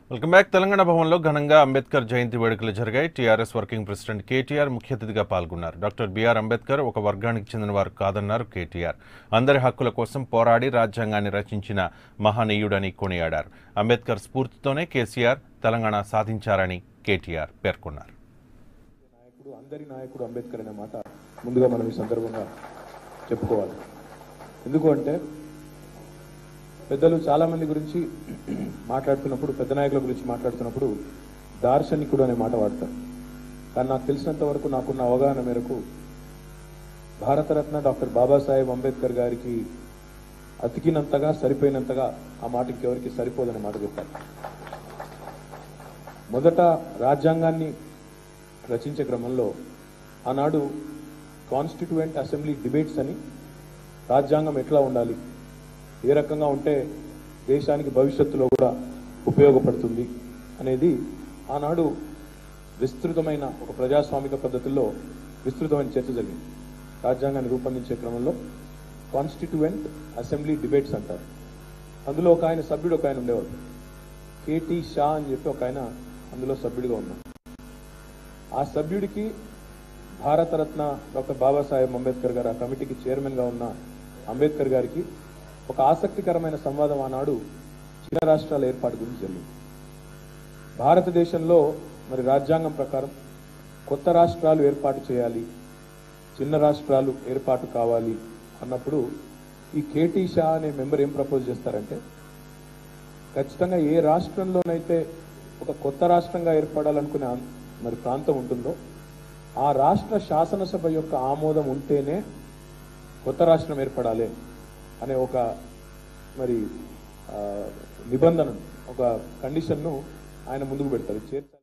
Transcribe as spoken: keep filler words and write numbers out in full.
Welcome back. Telangana భవన్లో ఘనంగా అంబేద్కర్ జయంతి వేడుకలు జరిగాయి. టీఆర్ఎస్ వర్కింగ్ ప్రెసిడెంట్ కేటీఆర్ ముఖ్య అతిథిగా పాల్గొన్నారు. డాక్టర్ బిఆర్ అంబేద్కర్ ఒక వర్గానికి చెందిన వారు కాదన్నారు కేటీఆర్. అందరి హక్కుల కోసం పోరాడి రాజ్యాంగాన్ని రచించిన మహనీయుడని కొనియాడారు. అంబేద్కర్ స్ఫూర్తితోనే కేసీఆర్ తెలంగాణ సాధించారని కేటీఆర్ పేర్కొన్నారు. నాయకుడు అందరి నాయకుడు అంబేద్కర్ అనే మాట ముందుగా మనం ఈ సందర్భంగా చెప్పుకోవాలి. ఎందుకు అంటే పెద్దలు చాలా మంది గురించి మాట్లాడుతున్నప్పుడు, పెద్ద నాయకుల గురించి మాట్లాడుతున్నప్పుడు దార్శనికుడు అనే మాట వాడతారు. కానీ నాకు తెలిసినంత వరకు, నాకున్న అవగాహన మేరకు భారతరత్న డాక్టర్ బాబాసాహెబ్ అంబేద్కర్ గారికి అతికినంతగా, సరిపోయినంతగా ఆ మాట ఇంకెవరికి సరిపోదనే మాట చెప్పారు. మొదట రాజ్యాంగాన్ని రచించే క్రమంలో ఆనాడు కాన్స్టిట్యూయెంట్ అసెంబ్లీ డిబేట్స్ అని, రాజ్యాంగం ఎట్లా ఉండాలి, ఏ రకంగా ఉంటే దేశానికి భవిష్యత్తులో కూడా ఉపయోగపడుతుంది అనేది ఆనాడు విస్తృతమైన ఒక ప్రజాస్వామిక పద్ధతుల్లో విస్తృతమైన చర్చ జరిగింది. రాజ్యాంగాన్ని రూపొందించే క్రమంలో కాన్స్టిట్యూయెంట్ అసెంబ్లీ డిబేట్స్ అంటారు. అందులో ఒక ఆయన సభ్యుడు ఒక ఆయన ఉండేవాడు, కేటీ షా అని చెప్పి ఒక ఆయన అందులో సభ్యుడిగా ఉన్నాడు. ఆ సభ్యుడికి భారతరత్న డాక్టర్ బాబాసాహెబ్ అంబేద్కర్ గారు, ఆ కమిటీకి చైర్మన్గా ఉన్న అంబేద్కర్ గారికి ఒక ఆసక్తికరమైన సంవాదం ఆనాడు చిన్న రాష్ట్రాల ఏర్పాటు గురించి జరిగింది. భారతదేశంలో మరి రాజ్యాంగం ప్రకారం కొత్త రాష్ట్రాలు ఏర్పాటు చేయాలి, చిన్న రాష్ట్రాలు ఏర్పాటు కావాలి అన్నప్పుడు ఈ కేటీ షా అనే మెంబర్ ఏం ప్రపోజ్ చేస్తారంటే, ఖచ్చితంగా ఏ రాష్ట్రంలోనైతే ఒక కొత్త రాష్ట్రంగా ఏర్పడాలనుకునే మరి ప్రాంతం ఉంటుందో ఆ రాష్ట్ర శాసనసభ యొక్క ఆమోదం ఉంటేనే కొత్త రాష్ట్రం ఏర్పడాలి అనే ఒక మరి నిబంధనను, ఒక కండిషన్ను ఆయన ముందుకు పెడతారు.